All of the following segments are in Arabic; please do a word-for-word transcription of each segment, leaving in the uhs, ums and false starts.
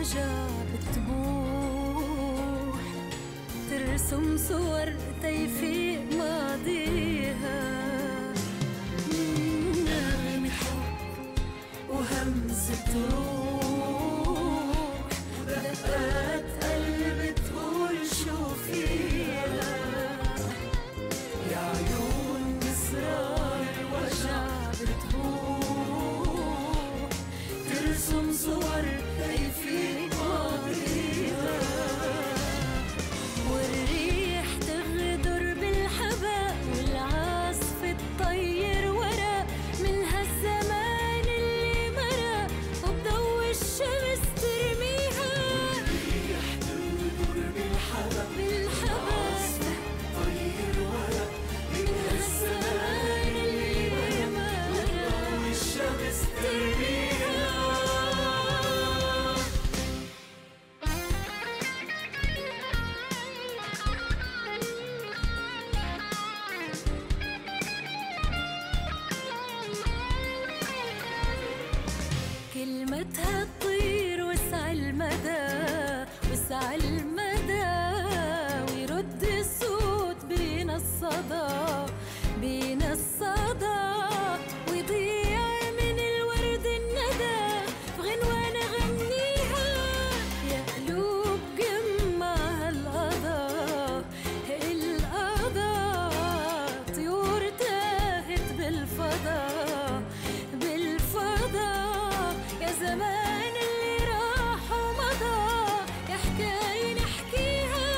بالوجع بتبوح، ترسم صور تيفيق ماضيها، نغمة حب وهمسة روح، دقات قلب تقول شو فيها، يا عيون بإصرار الوجع بتبوح، ترسم صور تيفيق ماضيها، والريح تغدر بالحباء والعاصف تطير ورا من هالزمان اللي مرق وبضوء الشمس ترميها، والريح تغدر بالحباء بالعاصف تطير ورا من هالزمان اللي مرق وبضوء الشمس ترميها. كلمتها تطير وسع المدى وسع المدى، ويرد الصوت بين الصدى بين الصدى، ويضيع من الورد الندى في غنوة نغنيها، يا قلوب جمعها القضاء القضاء، طيور تاهت بالفضاء بالفضاء، يا زمان اللي راح ومضى، يا حكاية نحكيها.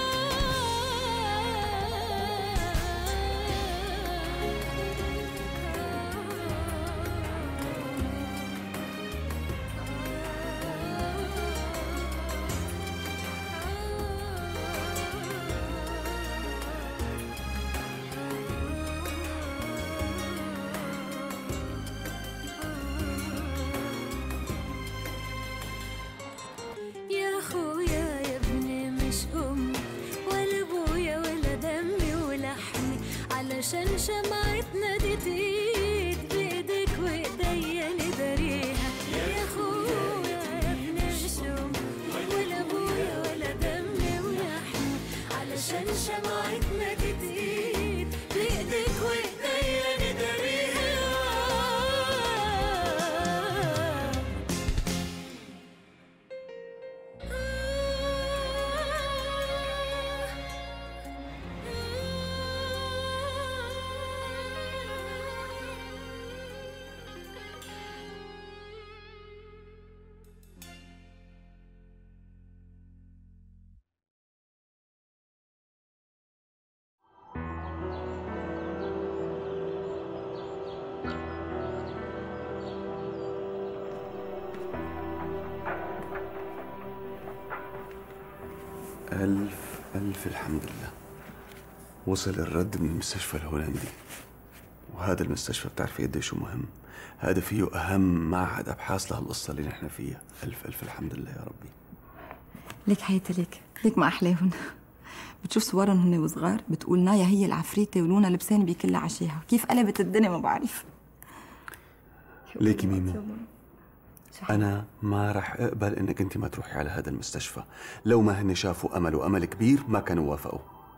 يا خويا يا ابني مش أمي ولا أبويا ولا دمي ولحمي، علشان شمعتنا دي تزيد بإيدك وإيديا نداريها، يا خويا يا ابني مش أمي ولا أبويا ولا دمي ولحمي، علشان شمعتنا دي تزيد بإيدك وإيديا نداريها. ألف ألف الحمد لله، وصل الرد من المستشفى الهولندي، وهذا المستشفى بتعرفي قديش مهم، هذا فيه أهم معهد أبحاث لهالقصة اللي نحن فيها. ألف ألف الحمد لله يا ربي. ليك حياتي ليك ليك ما أحلاهم. بتشوف صورهم هن وصغار بتقول نايا هي العفريتة ولونا لبسان بكل عشيها، كيف قلبت الدنيا ما بعرف. ليكي ميمو، أنا ما رح أقبل إنك أنت ما تروحي على هذا المستشفى، لو ما هن شافوا أمل وأمل كبير ما كانوا وافقوا.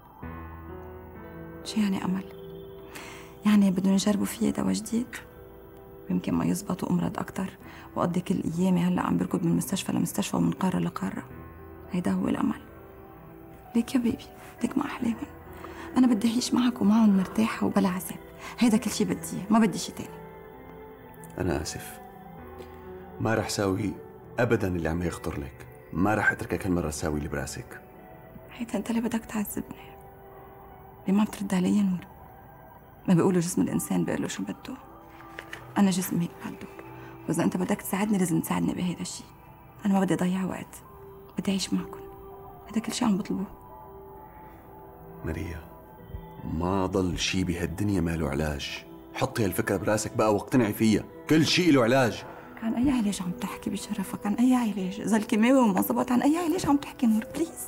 شو يعني أمل؟ يعني بدهم يجربوا فيي دواء جديد؟ يمكن ما يزبط وأمرض أكتر وأقضي كل أيامي هلا عم بركض من مستشفى لمستشفى ومن قارة لقارة. هيدا هو الأمل. ليك يا بيبي، ليك ما أحلاهم. أنا بدي أعيش معك ومعهم مرتاحة وبلا عذاب، هيدا كل شي بدي إياه، ما بدي شي تاني. أنا آسف، ما رح ساوي أبداً اللي عم يخطر لك، ما رح أتركك هالمرة تساوي اللي براسك. هيدا أنت اللي بدك تعذبني. ليه ما بترد علي يا نور؟ ما بيقولوا جسم الإنسان بيقول له شو بده. أنا جسمي هيك بده، وإذا أنت بدك تساعدني لازم تساعدني بهيدا الشيء. أنا ما بدي أضيع وقت، بدي أعيش معكم، هذا كل شيء عم بطلبوه. ماريا، ما ضل شيء بهالدنيا ما له علاج، حطي هالفكرة براسك بقى واقتنعي فيها، كل شيء له علاج. عن أي علاج عم تحكي بشرفك؟ عن أي علاج؟ إذا الكيماوي وما زبط عن أي علاج عم تحكي نور؟ بليز.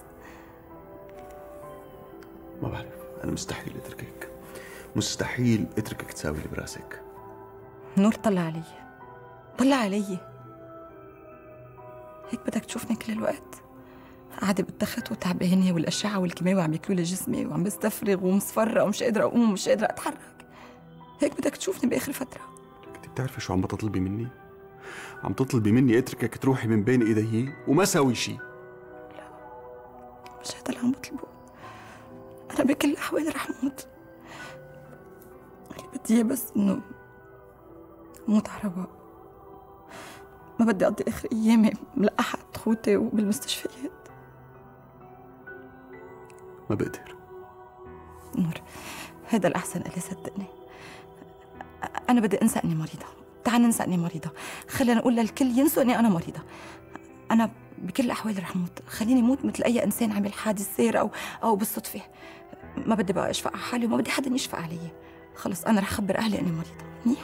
ما بعرف، أنا مستحيل أتركك، مستحيل أتركك تساوي اللي براسك. نور طلع علي، طلع علي. هيك بدك تشوفني كل الوقت قاعدة بالتخت وتعبانة والأشعة والكيماوي عم ياكلوا لي جسمي وعم بستفرغ ومصفرة ومش قادرة أقوم ومش قادرة أتحرك. هيك بدك تشوفني بآخر فترة. انت بتعرفي شو عم بتطلبي مني؟ عم تطلبي مني اتركك تروحي من بين ايدي وما ساوي شيء. لا مش هذا اللي عم بطلبه. أنا بكل الأحوال رح موت. اللي بدي إياه بس إنه موت على رواق. ما بدي أقضي آخر أيامي ملقحة خوتي وبالمستشفيات. ما بقدر. نور هذا الأحسن إلي صدقني. أنا بدي أنسى إني مريضة. تعال ننسى إني مريضة. خلينا نقول للكل ينسوا إني أنا مريضة. أنا بكل الأحوال رح موت. خليني موت مثل أي إنسان عمل حادث سير أو أو بالصدفة. ما بدي بقى أشفق على حالي وما بدي حدا يشفق علي. خلص أنا رح أخبر أهلي إني مريضة. منيح؟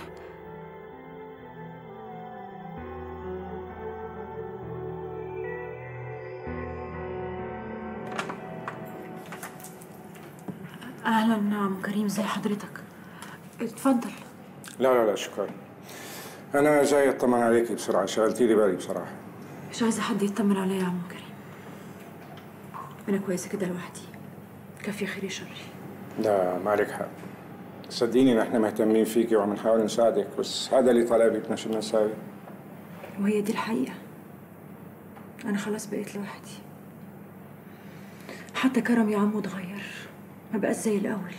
اهلا عم كريم، زي حضرتك؟ اتفضل. لا لا لا شكرا. أنا جاي أطمن عليكي بسرعة، شغلتي لي بالي بصراحة. مش عايزة حد يطمن عليا يا عم كريم. أنا كويسة كده لوحدي. كفي خيري شري. لا ما عليك حق. صدقيني نحن مهتمين فيكي وعم نحاول نساعدك، بس هذا اللي طلبي بدنا شو بدنا نساوي. وهي دي الحقيقة. أنا خلاص بقيت لوحدي. حتى كرم يا عمو اتغير، ما بقاش زي الأول.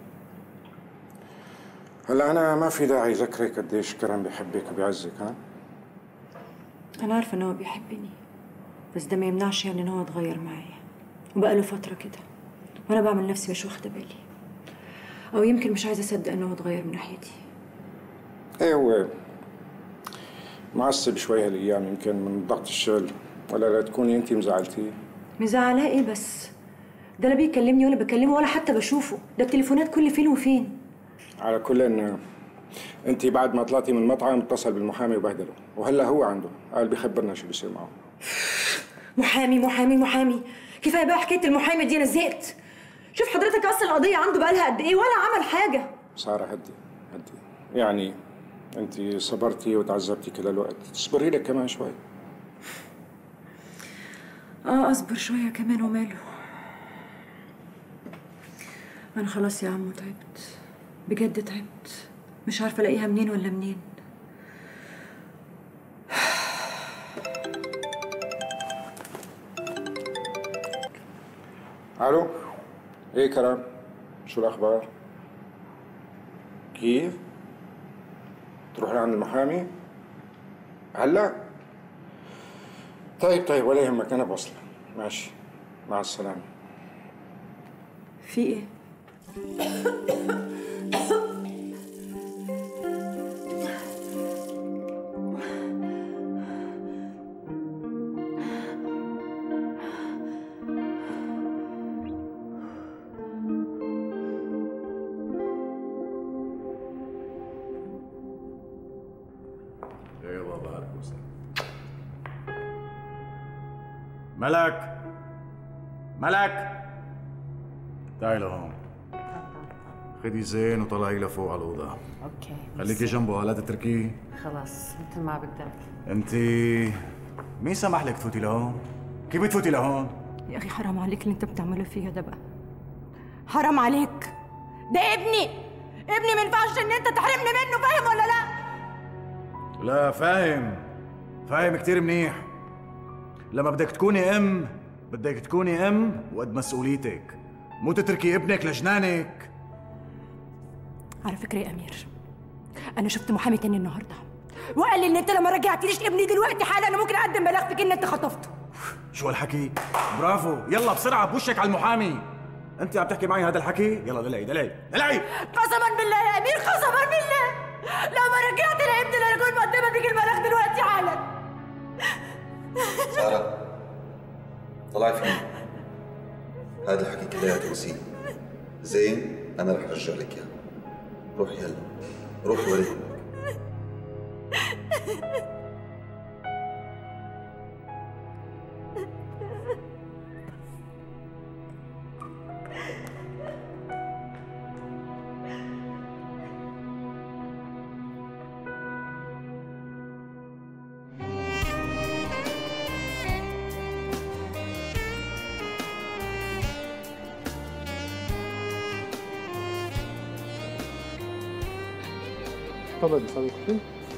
هلا أنا ما في داعي أذكرك قديش كرم بيحبك وبيعزك. ها؟ أنا عارفة إن هو بيحبني، بس ده ما يمنعش يعني إن هو اتغير معايا، وبقى له فترة كده، وأنا بعمل نفسي مش واخدة بالي، أو يمكن مش عايزة أصدق إن هو اتغير من ناحيتي. إيه هو معصب شوي هالأيام، يمكن من ضغط الشغل، ولا لا تكوني أنتِ مزعلتيه؟ مزعلاه إيه بس؟ ده لا بيكلمني ولا بكلمه ولا حتى بشوفه، ده التليفونات كل فين وفين. على كل إن أنتِ بعد ما طلعتي من المطعم اتصل بالمحامي وبهدله، وهلا هو عنده، قال بيخبرنا شو بيصير معه. محامي محامي محامي، كفايه بقى حكايه المحامي دي، انا زهقت. شوف حضرتك اصلا القضيه عنده بقى لها قد ايه ولا عمل حاجه. ساره هدي هدي، يعني انت صبرتي وتعذبتي كل الوقت، تصبري لك كمان شوي. اه اصبر شويه كمان وماله. انا خلاص يا عمو تعبت بجد، تعبت، مش عارفه الاقيها منين ولا منين. الو، ايه كرم؟ شو الاخبار؟ كيف؟ تروح لعند المحامي؟ هلا؟ طيب طيب ولا يهمك، انا بوصلك. ماشي، مع السلامه. في ايه؟ ملك ملك، تعي لهون. خدي زين وطلعي لفوق على الأوضة. اوكي خليكي جنبه، لا تتركيه. خلاص مثل ما بدك. انت مين سمح لك تفوتي لهون؟ كيف بتفوتي لهون؟ يا اخي حرام عليك اللي انت بتعمله فيها ده بقى، حرام عليك. ده ابني ابني، ما ينفعش ان انت تحرمني منه، فاهم ولا لا؟ لا فاهم، فاهم كتير منيح. لما بدك تكوني ام بدك تكوني ام وقد مسؤوليتك، مو تتركي ابنك لجنانك. على فكره يا امير، انا شفت محامي تاني النهارده وقال لي ان انت لما رجعتليش ابني دلوقتي حالا انا ممكن اقدم بلاغ فيك ان انت خطفته. شو هالحكي؟ برافو، يلا بسرعه بوشك على المحامي. انت عم تحكي معي هذا الحكي؟ يلا دلعي دلعي دلعي. قسما بالله يا امير، قسما بالله لو ما رجعت لابني انا كنت مقدمه فيك البلاغ دلوقتي حالا. سارة طلعي فيني، هذا الحكي كلها تمثيل. زين أنا رح أرجع لك إياه. روحي هلا، روحي ولا يهمك. تفضلي صديقتي.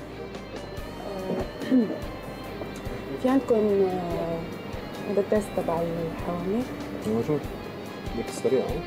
في عندكم هذا التست تبع الحوامل؟ موجود. بدك السريع ها؟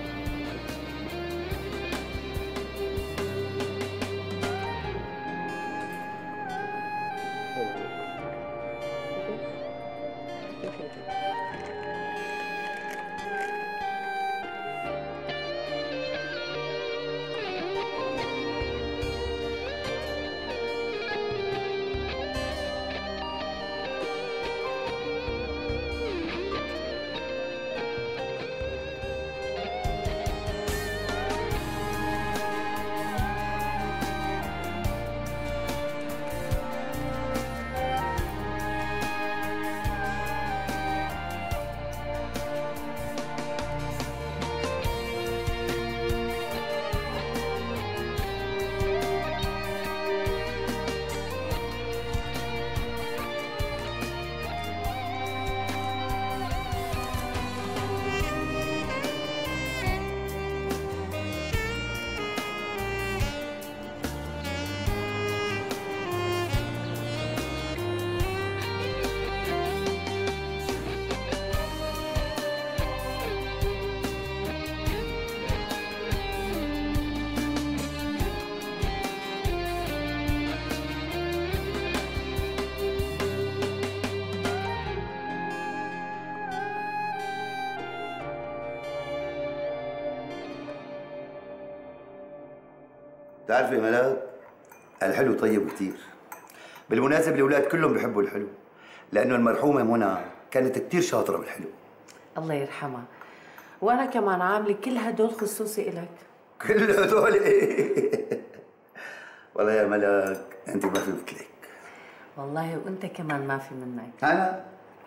بتعرفي ملاك، الحلو طيب كتير. بالمناسبة الأولاد كلهم بيحبوا الحلو، لأنه المرحومة منى كانت كتير شاطرة بالحلو. الله يرحمها. وأنا كمان عاملة كل هدول خصوصي إلك. كل هدول إيه؟ والله يا ملاك أنت ما في مثلك. والله وأنت كمان ما في منك. أنا؟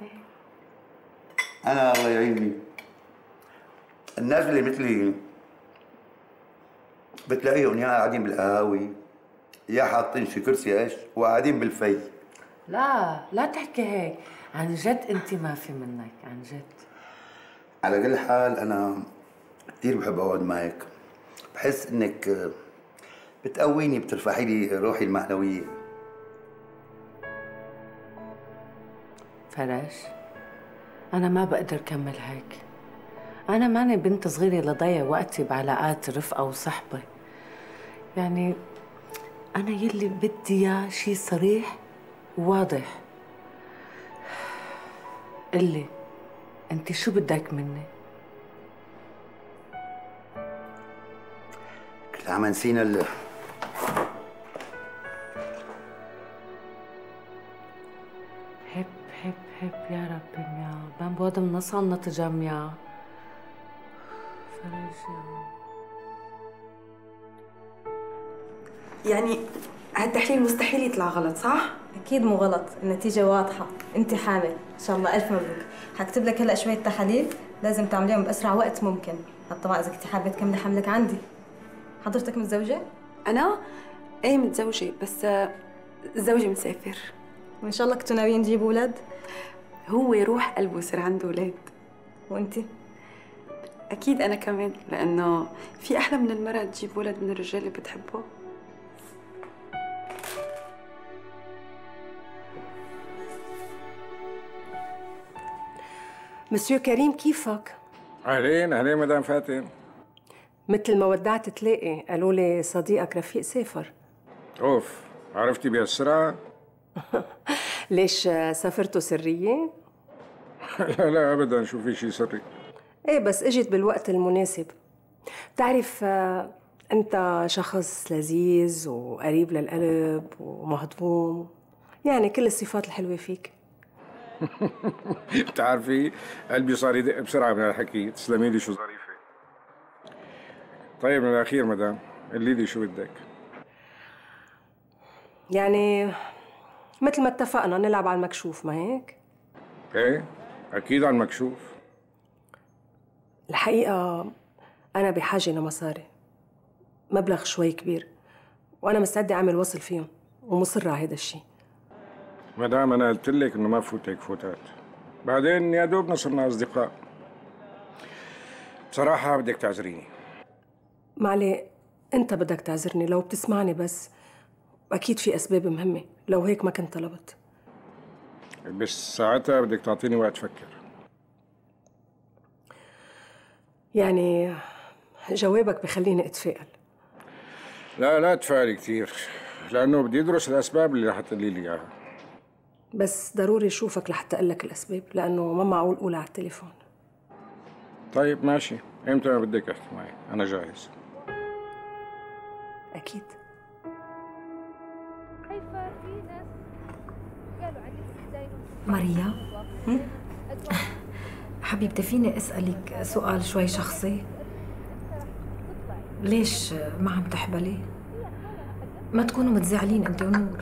أنا الله يعيني. الناس اللي مثلي بتلاقيهم يا قاعدين بالقهاوي يا حاطين شي كرسي ايش وقاعدين بالفي. لا لا تحكي هيك، عن جد انت ما في منك، عن جد. على كل حال انا كثير بحب اقعد معك، بحس انك بتقويني، بترفعي لي روحي المعنويه. فرج، انا ما بقدر كمل هيك. أنا ماني بنت صغيرة لضيع وقتي بعلاقات رفقة وصحبة. يعني أنا يلي بدي إياه شي صريح وواضح. قلي أنت شو بدك مني؟ كل عم نسينا ال حب حب حب يا ربي ميا بام بود منصل نتجمع. يعني هالتحليل مستحيل يطلع غلط صح؟ أكيد مو غلط، النتيجة واضحة، أنت حامل، إن شاء الله ألف مبروك. حكتب لك هلا شوية تحاليل لازم تعمليهم بأسرع وقت ممكن، حتى ما إذا كنتي حابة تكملي حملك عندي. حضرتك متزوجة؟ أنا؟ إيه متزوجة، بس زوجي مسافر. وإن شاء الله كنتوا ناويين تجيبوا أولاد؟ هو روح قلبه يصير عنده أولاد. وأنتي؟ أكيد أنا كمان، لأنه في أحلى من المرأة تجيب ولد من الرجال اللي بتحبه. مسيو كريم كيفك؟ أهلين أهلين مدام فاتن. مثل ما ودعت تلاقي، قالوا لي صديقك رفيق سافر. أوف، عرفتي بهالسرعة؟ ليش سافرتوا سرية؟ لا لا أبداً، شو في شي سري. إيه بس إجت بالوقت المناسب. بتعرف أنت شخص لذيذ وقريب للقلب ومهضوم، يعني كل الصفات الحلوة فيك. بتعرفي قلبي صار يدق بسرعة من الحكي، تسلمي لي شو ظريفة. طيب من الأخير مدام، قولي لي شو بدك؟ يعني مثل ما اتفقنا نلعب على المكشوف، ما هيك؟ ايه أكيد على المكشوف. الحقيقة أنا بحاجة لمصاري، مبلغ شوي كبير، وأنا مستعدة أعمل وصل فيهم ومصرة على هذا الشيء. مدام أنا قلت لك إنه ما فوتك فوتات، بعدين يا دوب صرنا أصدقاء. بصراحة بدك تعذريني. معلي أنت بدك تعذرني لو بتسمعني بس، أكيد في أسباب مهمة، لو هيك ما كنت طلبت. بس ساعتها بدك تعطيني وقت فكر. يعني جوابك بخليني أتفائل. لا لا تفائلي كثير، لأنه بدي أدرس الأسباب اللي رح تقولي لي إياها. بس ضروري أشوفك لحتى أقول لك الأسباب، لأنه ما معقول أقولها على التليفون. طيب ماشي، إمتى ما بدك تحكي معي؟ أنا جاهز. أكيد. ماريا، حبيبتي فيني أسألك سؤال شوي شخصي؟ ليش ما عم تحبلي؟ ما تكونوا متزعلين أنت ونور.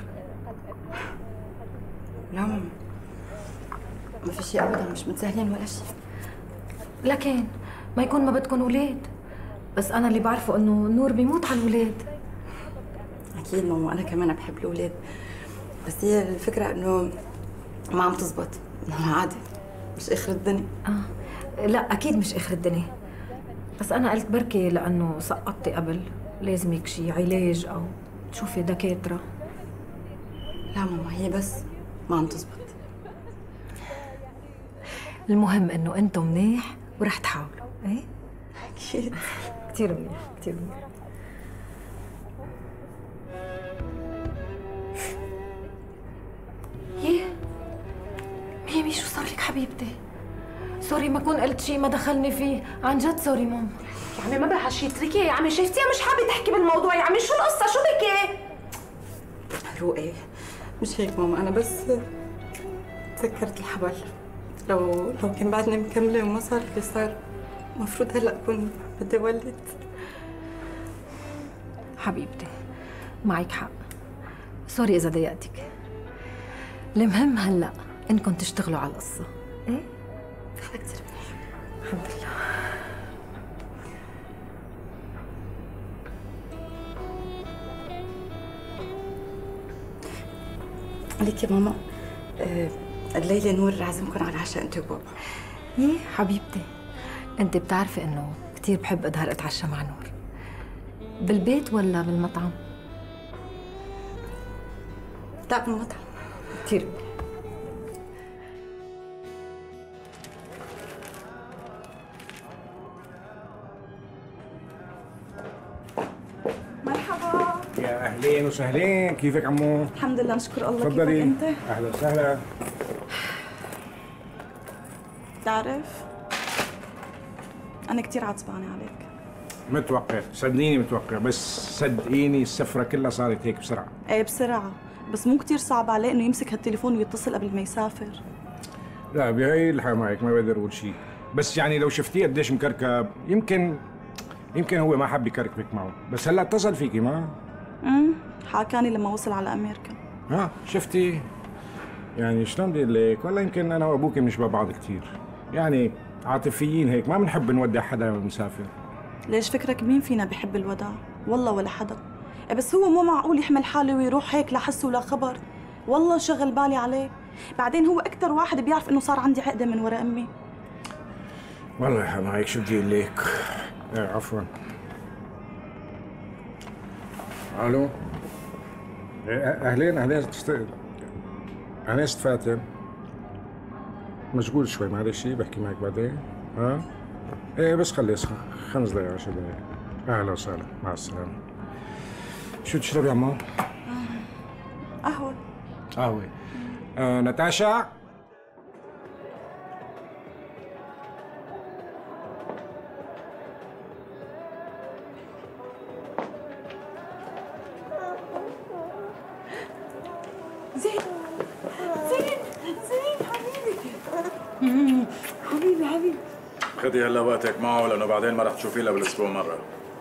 لا ماما، ما في شيء أبدا، مش متزعلين ولا شيء. لكن ما يكون ما بدكم أولاد، بس أنا اللي بعرفه إنه نور بيموت على الأولاد. أكيد ماما، أنا كمان بحب الأولاد، بس هي الفكرة إنه ما عم تزبط. عادي، مش آخر الدنيا. آه لا أكيد مش آخر الدنيا، بس أنا قلت بركي لأنه سقطتي قبل لازمك شي علاج أو تشوفي دكاترة. لا ماما، هي بس ما عم تزبط. المهم إنه أنتم منيح ورح تحاولوا، إيه؟ أكيد. كتير منيح، كتير منيح. ييه ميمي، شو صار لك حبيبتي؟ سوري ما كون قلت شيء ما دخلني فيه، عن جد سوري ماما. يا عمي ما بقى شيء، اتركيها يا عمي، شايفتيها مش حابة تحكي بالموضوع. يا عمي شو القصة؟ شو بكي؟ رؤى، مش هيك ماما، أنا بس تذكرت الحبل. لو لو كان بعدني مكملة وما صار اللي صار، المفروض هلا أكون بدي أولد. حبيبتي معك حق، سوري إذا ضايقتك. المهم هلا إنكم تشتغلوا على القصة، إيه؟ هذا كثير منيح. الحمد لله. عليك يا ماما، آه الليلة نور عازمكم على العشاء أنت وبابا. إيه حبيبتي، أنت بتعرفي إنه كثير بحب أظهر أتعشى مع نور. بالبيت ولا بالمطعم؟ لا بالمطعم. كثير. مرحبا. يا أهلين وسهلين، كيفك عمو؟ الحمد لله نشكر الله. تفضلي. كيفك أنت؟ أهلا وسهلا. بتعرف أنا كثير عصبانة عليك. متوقع، صدقيني متوقع، بس صدقيني السفرة كلها صارت هيك بسرعة. ايه بسرعة، بس مو كثير صعب عليه إنه يمسك هالتليفون ويتصل قبل ما يسافر. لا بهي الحال معك ما بقدر أقول شيء، بس يعني لو شفتيه قديش مكركب يمكن يمكن هو ما حب يكركبك معه، بس هلا اتصل فيكي ما؟ امم حاكاني لما وصل على أمريكا. ها شفتي؟ يعني شلون بدي أقول لك، والله يمكن أنا وأبوك بنشبه بعض كثير، يعني عاطفيين هيك، ما بنحب نودع حدا مسافر. ليش فكرك مين فينا بحب الوداع؟ والله ولا حدا. بس هو مو معقول يحمل حاله ويروح هيك لا حس ولا خبر. والله شغل بالي عليه. بعدين هو أكثر واحد بيعرف إنه صار عندي عقدة من وراء أمي. والله يا معك شو بدي أقول لك؟ إيه عفوا. ألو. إيه أهلين أهلين تست... أهلين ست فاتن. مشغول شوي معلش، بحكي معك بعدين. ها؟ إيه بس خلي يسخن خمس دقايق عشر دقايق. أهلا وسهلا، مع السلامة. شو تشربي يا عمو؟ قهوة. قهوة. آه ناتاشا. زين زين زين حبيبي. حبيبي حبيبي. خدي هلا وقتك معه لانه بعدين ما رح تشوفيه الا بالاسبوع مره.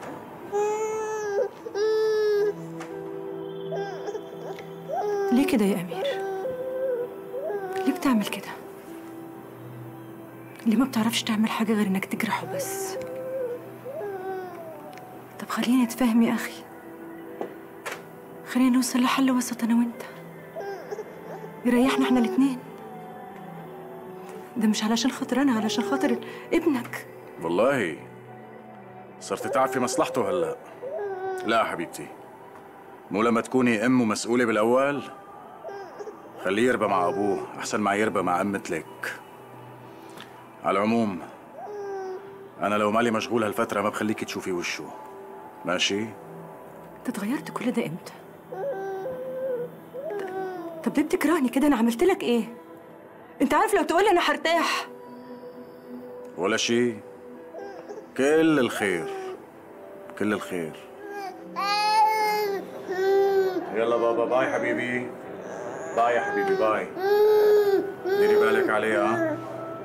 ليه كده يا أمير؟ ليه بتعمل كده؟ ليه ما بتعرفش تعمل حاجة غير إنك تجرحه بس؟ طب خلينا نتفاهم يا أخي، خلينا نوصل لحل وسط أنا وأنت يريحنا إحنا الاتنين. ده مش علشان خاطر أنا، علشان خاطر ابنك. والله صرت تعرفي مصلحته هلا. لا حبيبتي، مو لما تكوني ام ومسؤوله بالاول؟ خليه يربى مع ابوه احسن ما يربى مع ام مثلك. على العموم انا لو مالي مشغول هالفتره ما بخليكي تشوفي وشه، ماشي؟ انت تغيرت كل ده امتى؟ طب ليه بتكرهني كده؟ انا عملت لك ايه؟ انت عارف لو تقولي انا هرتاح. ولا شيء، كل الخير كل الخير. يلا بابا، باي حبيبي، باي يا حبيبي، باي. ديري بالك عليها.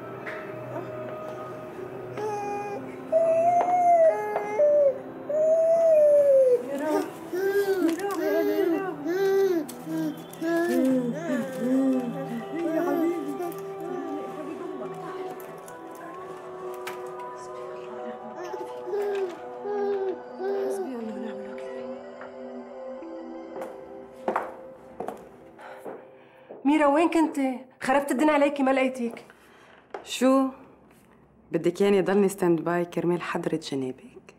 ميرا وين كنتي؟ خربت الدنيا عليكي ما لقيتك. شو؟ بدك ياني ضلني ستاند باي كرمال حضرة جنابك؟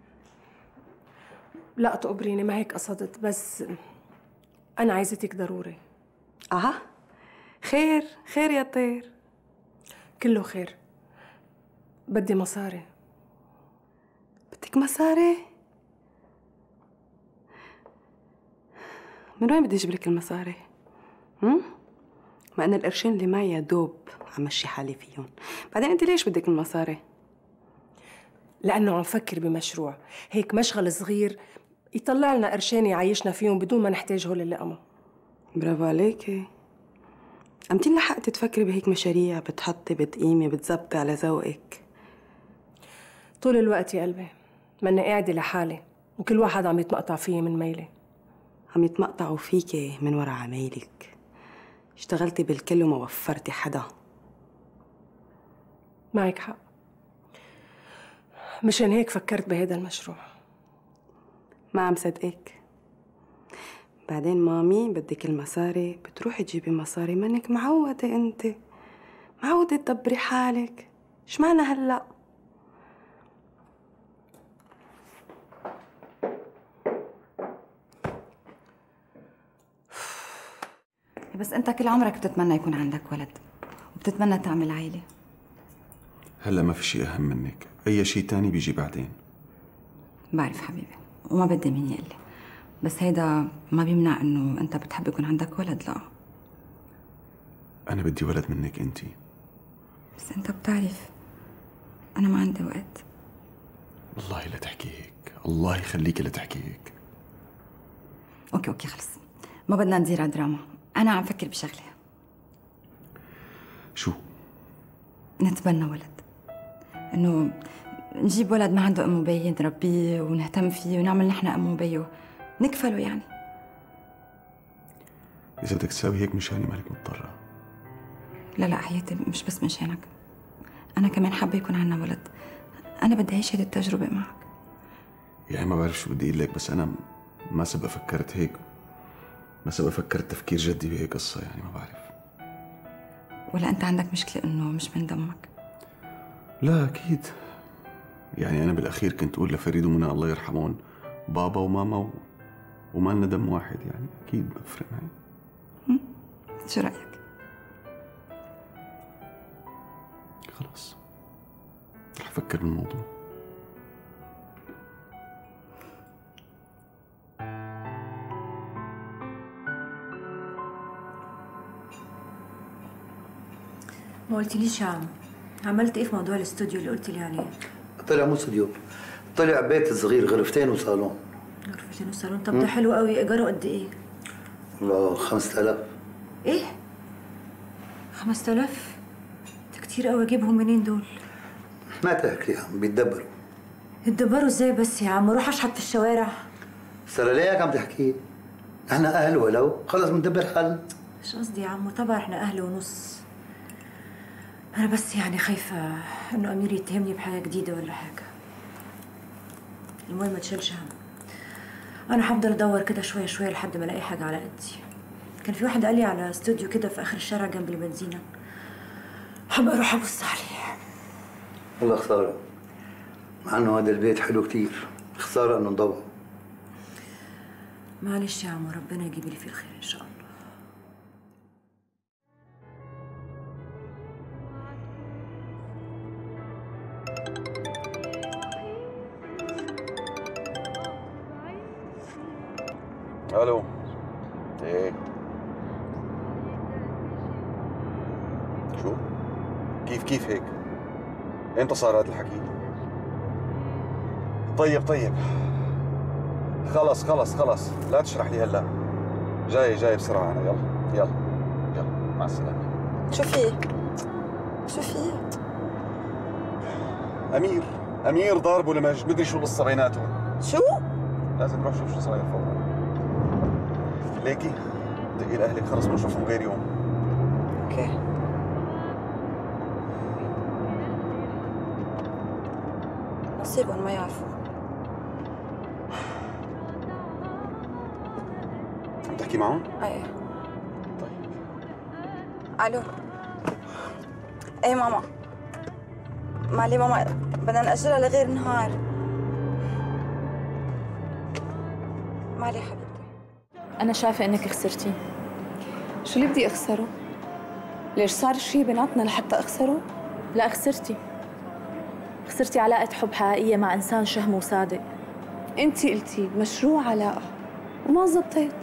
لا تقبريني، ما هيك قصدت، بس أنا عايزتك ضروري. أها، خير خير يا طير. كله خير. بدي مصاري. بدك مصاري؟ من وين بدي اجيب لك المصاري؟ هم؟ ما أنا القرشين اللي معي يا دوب عم مشي حالي فيهم. بعدين أنت ليش بدك المصاري؟ لأنه عم فكر بمشروع هيك مشغل صغير يطلع لنا قرشين يعيشنا فيهم بدون ما نحتاج هول اللقمة. برافو عليكي. أمتى لحقتي تفكري بهيك مشاريع بتحطي بتقيمي بتزبطي على ذوقك؟ طول الوقت يا قلبي ماني قاعدة لحالي وكل واحد عم يتمقطع فيي من ميلي. عم يتمقطعوا فيكي من ورا عمايلك. اشتغلتي بالكل وما وفرتي حدا. معك حق، مشان هيك فكرت بهذا المشروع. ما عم صدقك. بعدين مامي بدك المصاري بتروحي تجيبي مصاري، منك معودة انت، معودة تدبري حالك. اشمعنى هلأ؟ بس انت كل عمرك بتتمنى يكون عندك ولد وبتتمنى تعمل عائلة. هلا ما في شيء أهم منك، أي شيء تاني بيجي بعدين. بعرف حبيبي وما بدي مين يقول لي، بس هيدا ما بيمنع انه انت بتحب يكون عندك ولد. لا أنا بدي ولد منك أنتي. بس انت بتعرف انا ما عندي وقت. والله لا تحكي هيك، الله يخليكي لا تحكي هيك. اوكي اوكي خلص، ما بدنا ندير دراما. انا عم فكر بشغله. شو؟ نتبنى ولد، انه نجيب ولد ما عنده ام وبي نربيه ونهتم فيه ونعمل نحن ام وبيه نكفله يعني. إذا بدك تساوي هيك مشاني مالك مضطرة. لا لا حياتي، مش بس مشانك، أنا كمان حابة يكون عنا ولد. أنا بدي أعيش هيدي التجربة معك. يعني ما بعرف شو بدي أقول لك، بس أنا ما سبق فكرت هيك، ما سبق فكرت تفكير جدي بهيك قصة، يعني ما بعرف. ولا أنت عندك مشكلة إنه مش من دمك؟ لا أكيد، يعني أنا بالأخير كنت أقول لفريد ومنى الله يرحمون بابا وماما و... وما لنا دم واحد، يعني أكيد بفرق معي. شو رأيك؟ خلاص رح أفكر بالموضوع. ما قلتليش يا عم، عملت ايه في موضوع الاستوديو اللي قلت لي عليه؟ طلع مو استوديو، طلع بيت صغير، غرفتين وصالون. غرفتين وصالون؟ طب ده حلو قوي. ايجاره قد ايه؟ والله خمسة آلاف. ايه؟ خمسة آلاف؟ ده كتير قوي، اجيبهم منين دول؟ ما تحكي يا عم، بيتدبروا. يتدبروا ازاي بس يا عم؟ اروح اشحت في الشوارع؟ سارة ليه هيك عم تحكي؟ احنا اهل ولو، خلص بندبر حالنا. مش قصدي يا عم، طبعا احنا اهل ونص. انا بس يعني خايفه انه امير يتهمني بحاجه جديده ولا حاجه. المهم ما تشيلش هم، انا هفضل ادور كده شويه شويه لحد ما الاقي حاجه على قدي. كان في واحد قال لي على استوديو كده في اخر الشارع جنب البنزينه، هبقى اروح ابص عليه. والله خساره، مع انه هذا البيت حلو كتير، خساره انه انضوى. معلش يا عمو، ربنا يجيب لي فيه الخير ان شاء الله. الو. ايه شو؟ كيف كيف هيك؟ امتى صار هذا الحكي؟ طيب طيب خلص خلص خلص، لا تشرح لي هلا، جاي جاي بسرعة أنا. يلا يلا يلا مع السلامة. شو في؟ شو في؟ أمير أمير ضاربه لمج، مدري شو القصة بيناتهم. شو؟ لازم نروح نشوف شو صاير فوق. ليكي دقي لأهلك، خلص بنشوفهم غير يوم. اوكي. نصيبهم ما يعرفوا. عم تحكي معهم؟ ايه. طيب. الو. ايه ماما. معلي ماما، بدنا نأجلها لغير نهار. معلي حبيبتي. أنا شايفة إنك خسرتي. شو اللي بدي أخسره؟ ليش صار شي بيناتنا لحتى أخسره؟ لا، خسرتي. خسرتي علاقة حب حقيقية مع إنسان شهم وصادق. أنتِ قلتي مشروع علاقة وما زبطت.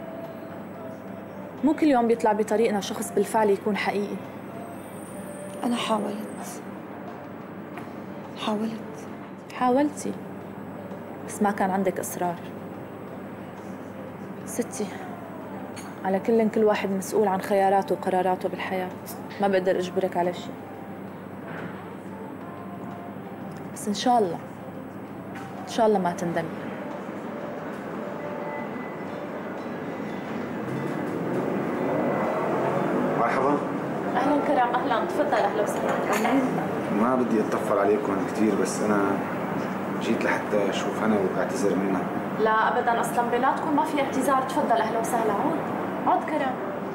مو كل يوم بيطلع بطريقنا شخص بالفعل يكون حقيقي. أنا حاولت حاولت حاولتي بس ما كان عندك إصرار. ستي، على كل كل واحد مسؤول عن خياراته وقراراته بالحياة، ما بقدر أجبرك على شيء، بس إن شاء الله إن شاء الله ما تندمي. مرحبا. أهلا كرام، أهلا، تفضل. أهلا وسهلا. ما بدي أتطفل عليكم كثير، بس أنا جيت لحتى أشوف أنا وأعتذر منها. لا أبدا، أصلا بيناتكم ما في اعتذار. تفضل. أهلا وسهلا. عود عود كرام.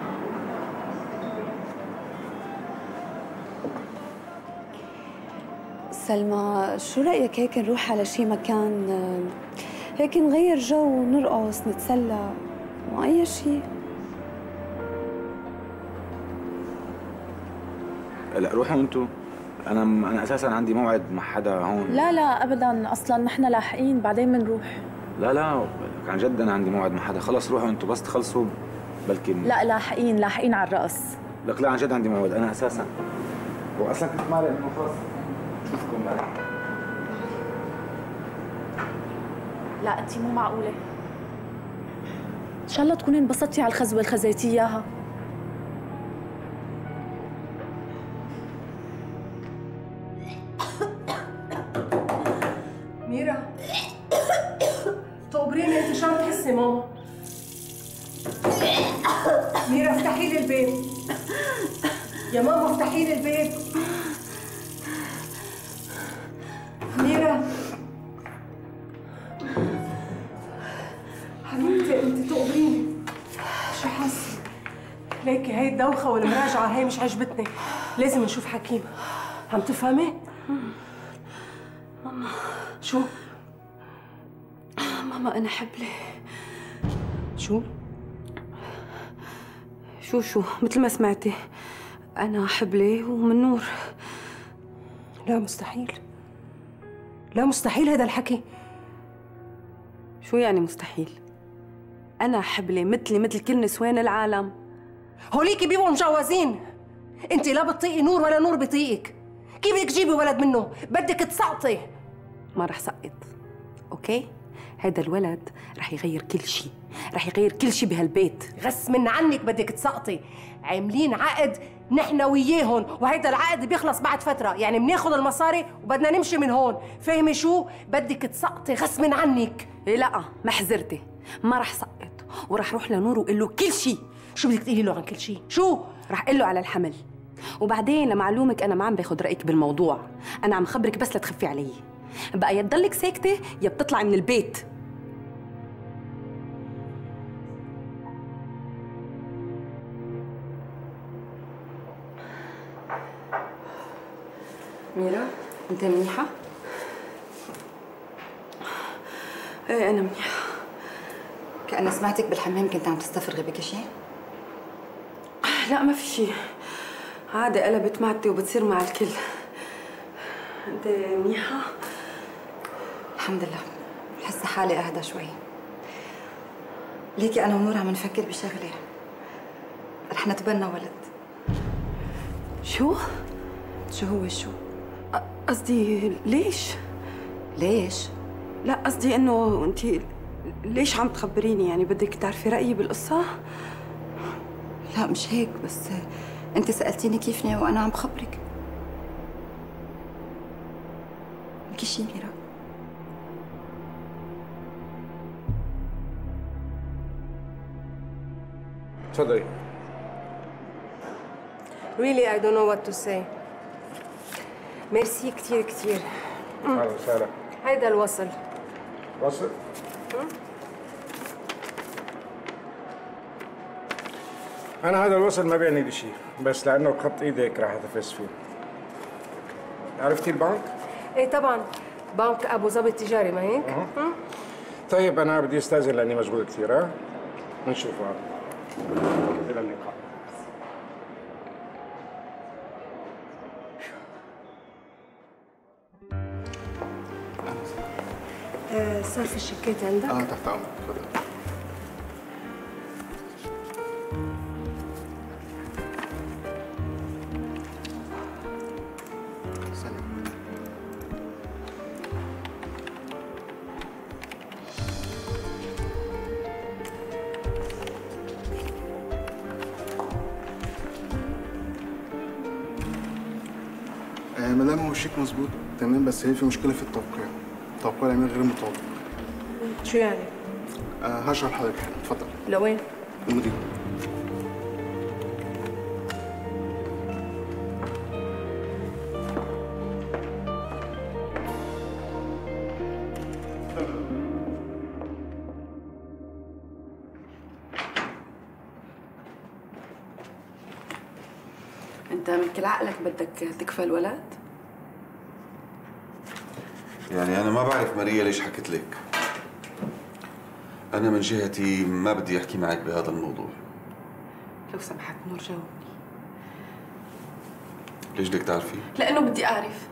سلمى، شو رأيك هيك نروح على شي مكان هيك نغير جو ونرقص نتسلى وأي شي؟ لا روحوا انتوا، انا انا اساسا عندي موعد مع حدا هون. لا لا ابدا، اصلا نحن لاحقين بعدين بنروح. لا لا عن جد انا عندي موعد مع حدا. خلص روحوا انتوا بس تخلصوا بلكي. لا لاحقين لاحقين على الرقص. لك لا عن جد عندي موعد انا اساسا، واصلا كنت مالي انه خلص اشوفكم بعدين. لا انت مو معقوله. ان شاء الله تكوني انبسطتي على الخزوه اللي خزيتي اياها. ميرا تقبريني، انت شو عم تحسي ماما؟ ميرا افتحي لي الباب يا ماما، افتحي لي الباب. ميرا حبيبتي انت تقبريني، شو حاسه؟ ليكي هي الدوخه والمراجعه هي مش عجبتني، لازم نشوف حكيم. عم تفهمي؟ ماما شو؟ ماما أنا حبلة. شو؟ شو شو؟ مثل ما سمعتي أنا حبلة ومن نور. لا مستحيل، لا مستحيل هذا الحكي. شو يعني مستحيل؟ أنا حبلة مثلي مثل كل نسوان العالم. هوليكي بيبقوا مجوزين، انت لا بتطيقي نور ولا نور بيطيقك. كيف بدك تجيبي ولد منه؟ بدك تسقطي. ما رح سقط، اوكي؟ هذا الولد رح يغير كل شيء، رح يغير كل شيء بهالبيت. غصب عنك بدك تسقطي. عاملين عقد نحن وياهم، وهيدا العقد بيخلص بعد فترة، يعني بناخذ المصاري وبدنا نمشي من هون، فاهمة شو؟ بدك تسقطي غصب عنك. إيه لا، ما حذرتي، ما رح سقط، ورح روح لنور وقول له كل شيء. شو بدك تقولي له عن كل شيء؟ شو؟ رح اقول له على الحمل، وبعدين لمعلومك انا ما عم باخذ رايك بالموضوع، انا عم خبرك بس لتخفي علي. بقى يا تضلك ساكته يا بتطلعي من البيت. ميرا انت منيحه؟ ايه انا منيحه. كأنك أنا سمعتك بالحمام كنت عم تستفرغي، بك شيء؟ لا ما في شيء، عادة قلبت معدتي وبتصير مع الكل. انت منيحة؟ الحمد لله، بحس حالي أهدى شوي. ليكي أنا ونور عم نفكر بشغلة، رح نتبنى ولد. شو؟ شو هو شو؟ قصدي ليش؟ ليش؟ لا قصدي انه انت ليش عم تخبريني؟ يعني بدك تعرفي رأيي بالقصة؟ لا مش هيك، بس انت سألتيني كيفني وانا عم بخبرك. بكي شي ميرا؟ تفضلي. Really I don't know what to say. ميرسي كتير كتير. اهلا وسهلا. هيدا الوصل. وصل؟ أنا هذا الوصل ما بيعني لي شيء، بس لأنه بخط إيدك راح أتفز فيه. عرفتي البنك؟ إيه طبعًا، بنك أبو ظبي التجاري ما هيك؟ أه. طيب أنا بدي أستأذن لأني مشغول كثير، ها؟ نشوف بعض. إلى اللقاء. آه صرف الشيكات عندك؟ اه تحت امرك، اتفضل. آه مدام هو الشيك مظبوط تمام، بس هي في مشكله في التوقيع. توقيع العميل غير مطابق. شو يعني؟ آه هشرح لحضرتك حالا، اتفضل. لوين؟ المدير. انت من كل عقلك بدك تكفى الولد؟ يعني أنا ما بعرف ماريا ليش حكت لك. أنا من جهتي ما بدي أحكي معك بهذا الموضوع. لو سمحت نور جاوبني. ليش بدك تعرفي؟ لأنه بدي أعرف.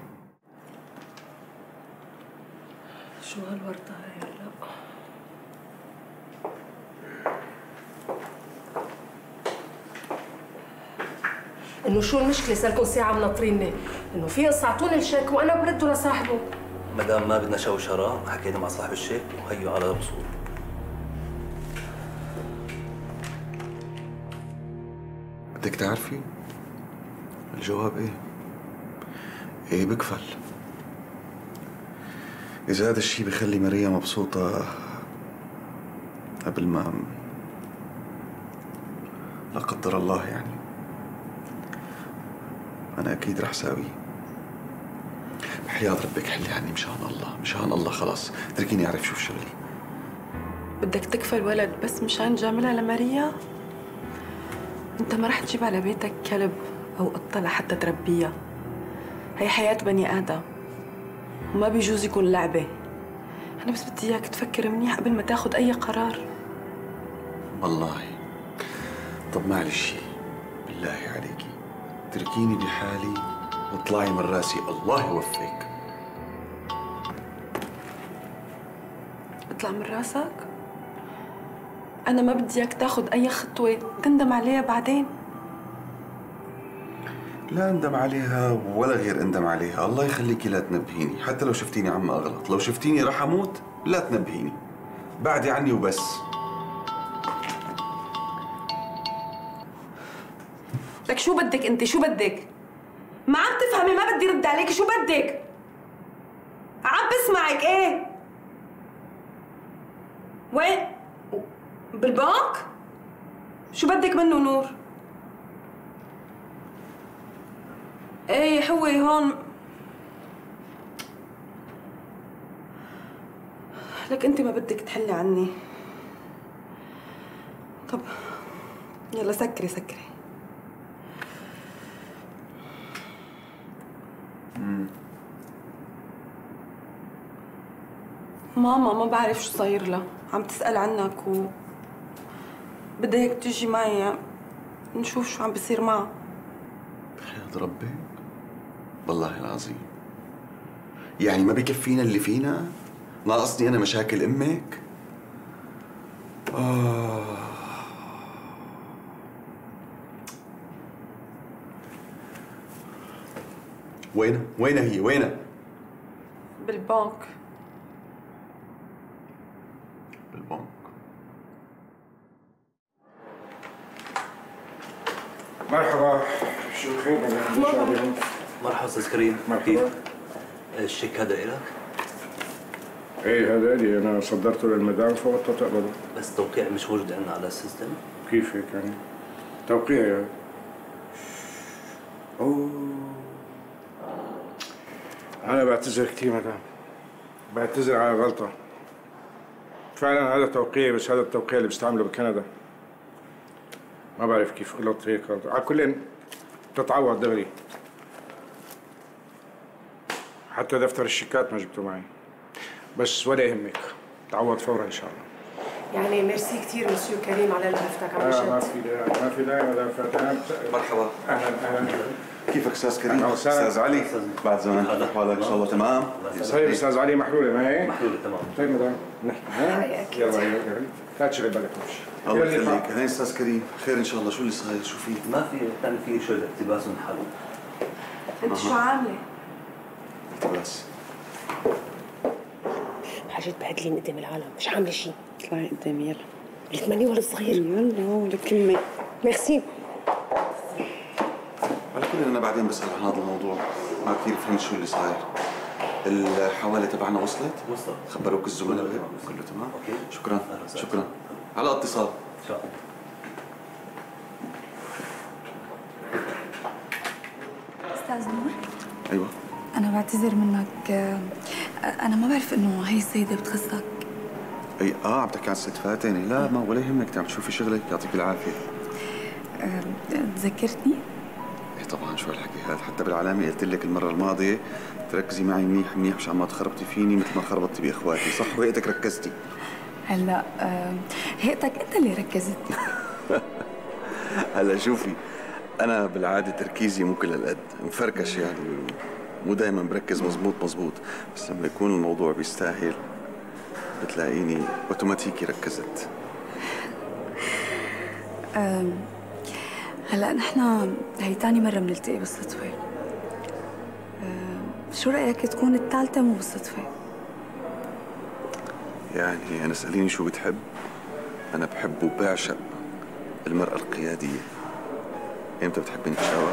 شو هالوردة هاي هلا؟ إنه شو المشكلة صار ساعة مناطريني؟ إنه في قصة أعطوني الشيك وأنا برده لصاحبه. مدام ما بدنا شوشرة، حكينا مع صاحب الشيك وهيو على الوصول. بدك تعرفي؟ الجواب ايه؟ ايه بكفل. إذا هذا الشيء بخلي ماريا مبسوطة قبل ما لا قدر الله يعني، أنا أكيد رح ساويه. بحياة ربك حلي عني مشان الله، مشان الله خلاص اتركيني أعرف شو شغلي. بدك تكفى الولد بس مشان جاملها لماريا؟ انت ما رح تجيب على بيتك كلب او قطة لحتى تربيها. هي حياة بني آدم وما بيجوز يكون لعبة. أنا بس بدي إياك تفكر منيح قبل ما تاخد أي قرار. والله طب معلش بالله عليكي تركيني بحالي واطلعي من راسي، الله يوفقك. اطلع من راسك؟ أنا ما بدي إياك تاخد أي خطوة تندم عليها بعدين. لا اندم عليها ولا غير اندم عليها، الله يخليكي لا تنبهيني، حتى لو شفتيني عم اغلط، لو شفتيني رح اموت لا تنبهيني، بعدي عني وبس. لك شو بدك انت؟ شو بدك؟ ما عم تفهمي، ما بدي رد عليكي، شو بدك؟ عم بسمعك. ايه؟ وين؟ بالبنك؟ شو بدك منه نور؟ ايه هو هون. لك انت ما بدك تحلي عني. طب يلا سكري سكري. مم. ماما ما بعرف شو صاير لها، عم تسأل عنك و... بدي هيك تيجي معي نشوف شو عم بيصير معها. بحياة ربك والله العظيم يعني ما بكفينا اللي فينا؟ ناقصني أنا مشاكل أمك؟ آه وينها؟ وينها هي؟ وينها؟ بالبنك. بالبنك. مرحبا، شو خير؟ مرحبا استاذ كريم. مرحبا. الشيك هذا إلك؟ ايه هذا لي، انا صدرته للمدام فوقتها تقبله. بس توقيع مش موجود عندنا على السيستم؟ كيف هيك يعني؟ توقيع يعني؟ اوه انا بعتذر كثير مدام، بعتذر على غلطة. فعلا هذا توقيع، بس هذا التوقيع اللي بيستعمله بكندا. ما بعرف كيف غلطت هيك غلطة، على كل بتتعوض دغري. حتى دفتر الشيكات ما جبته معي، بس ولا يهمك، تعوض فورا ان شاء الله. يعني ميرسي كثير مسيو كريم على لفتك عن لا جد. ما في داعي، ما في داعي مدام فاتن. مرحبا. اهلا اهلا. كيفك استاذ كريم؟ استاذ علي، بعد زمان احوالك ان شاء الله تمام؟ صحيح استاذ علي محلوله ما هي؟ محلوله تمام. طيب مدام نحكي ها؟ يلا يلا لا تشغل بالك مش. الله يخليك. هاي استاذ كريم خير ان شاء الله. شو اللي صاير؟ شو في؟ ما في بتعمل فيه شويه اقتباس ونحل. انت شو عامله؟ اقتباس حاجات بهدلين قدام العالم، مش عامله شيء. اطلعي قدامي يلا. الثمانية ولا الصغير؟ يلا ولا كلمة. ميرسي. على كل انا بعدين بسال عن هذا الموضوع، ما كثير فهمت شو اللي صاير. الحواله تبعنا وصلت؟ وصلت. خبروك الزملاء؟ كله تمام؟ اوكي شكرا شكرا. على اتصال ان شاء الله. استاذ نور. ايوه انا بعتذر منك، انا ما بعرف انه هي السيده بتخصك. اي اه عم تحكي عن الست فاتن؟ لا ما ولا يهمك، عم تشوفي شغلك، يعطيك العافيه. أه تذكرتني؟ ايه طبعا، شو هالحكي هذا؟ حتى بالعلامه قلت لك المره الماضيه تركزي معي منيح منيح مشان ما تخربطي فيني مثل ما خربطتي باخواتي، صح؟ وهيئتك ركزتي. هلا أه هيئتك انت اللي ركزت. هلا شوفي، انا بالعاده تركيزي مو كل هالقد، مفركش يعني، مو دائما بركز مزبوط مزبوط، بس لما يكون الموضوع بيستاهل بتلاقيني اوتوماتيكي ركزت. أه هلا نحن هي تاني مرة بنلتقي بالصدفة. أه شو رأيك تكون الثالثة مو بالصدفة؟ يعني أنا اسأليني شو بتحب؟ أنا بحب وبعشق المرأة القيادية. إمتى بتحبين نتشاور؟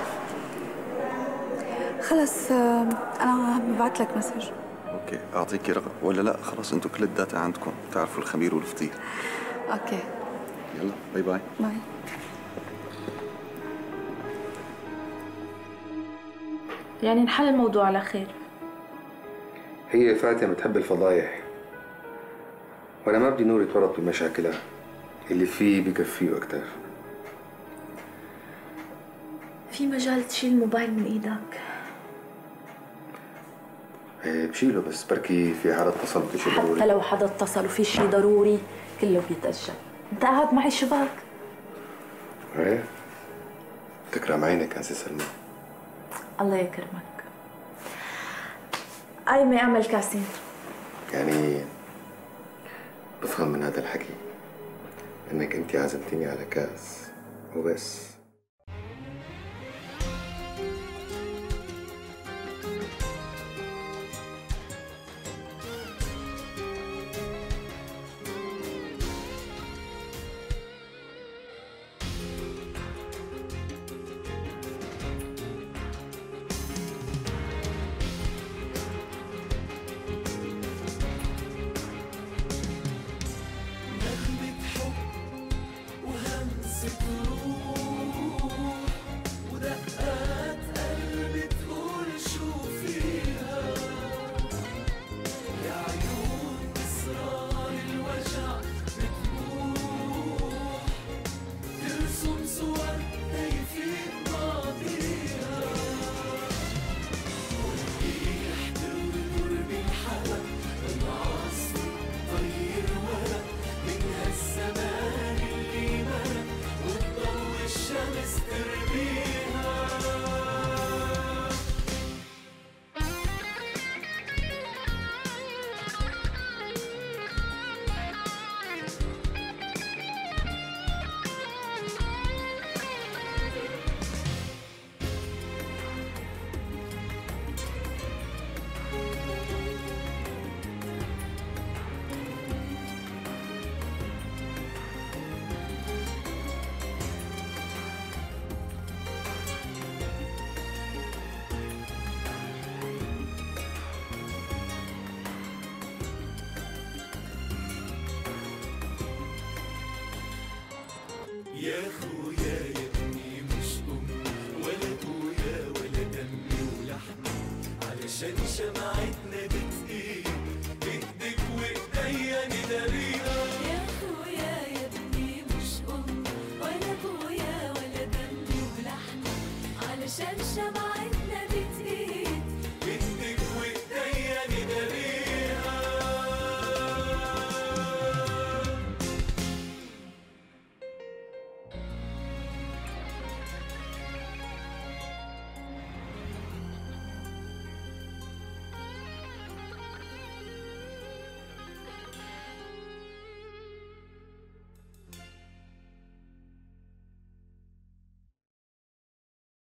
خلص أه أنا ببعث لك مسج. أوكي، أعطيكي رقم ولا لا؟ خلاص أنتوا كل الداتا عندكم، بتعرفوا الخمير والفطير. أوكي يلا باي باي. باي. يعني نحل الموضوع على خير. هي فاتن بتحب الفضايح، وانا ما بدي نور يتورط بمشاكلها، اللي فيه بكفيه اكتر. في مجال تشيل الموبايل من ايدك؟ ايه بشيله، بس بركي في حدا اتصل بشي ضروري. حتى لو حدا اتصل وفي شيء ضروري كله بيتأجل. انت قاعد معي شباك. ايه تكرم عينك انسي سلمى. الله يكرمك. قايمة اعمل كاسين. يعني بفهم من هذا الحكي انك انت عزمتيني على كاس وبس. نغمة حب وهمسة روح يا خويا يا ابني مش أمي ولا أبويا ولا دمي ولحمي، علشان شمعتنا بتقيل ايدك وايديا نداريها. يا خويا يا ابني مش أمي ولا أبويا ولا دمي ولحمي، علشان شمعتنا بتقيل